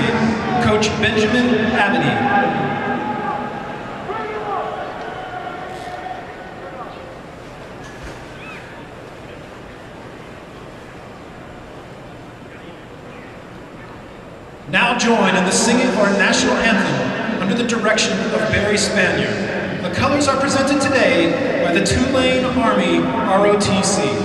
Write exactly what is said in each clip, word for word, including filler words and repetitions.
University, Coach Benjamin Abney. Now join in the singing of our national anthem under the direction of Barry Spanier. The colors are presented today by the Tulane Army R O T C.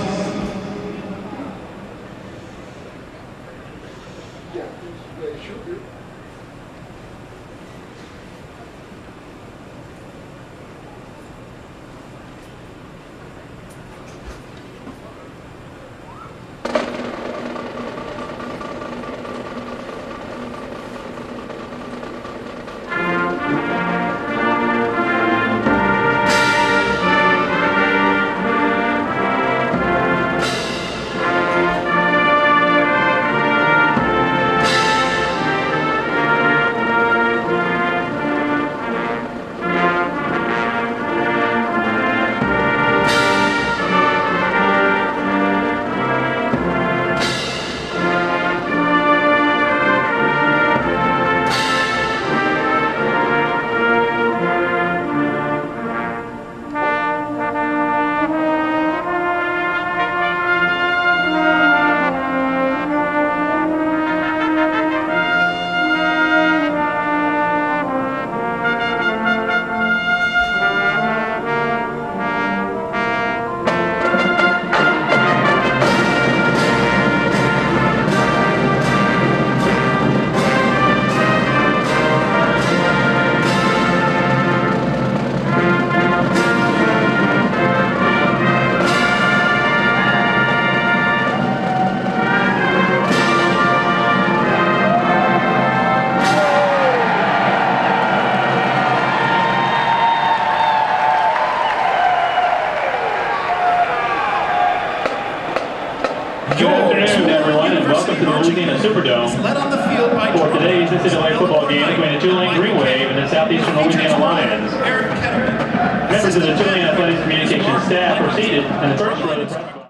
Good afternoon, everyone, and welcome to the Louisiana Superdome led on the field by for today's N C double A football game between the Tulane Green Wave and the Southeastern Louisiana Lions. Members of the Tulane Athletics Communications staff were seated in the first row of the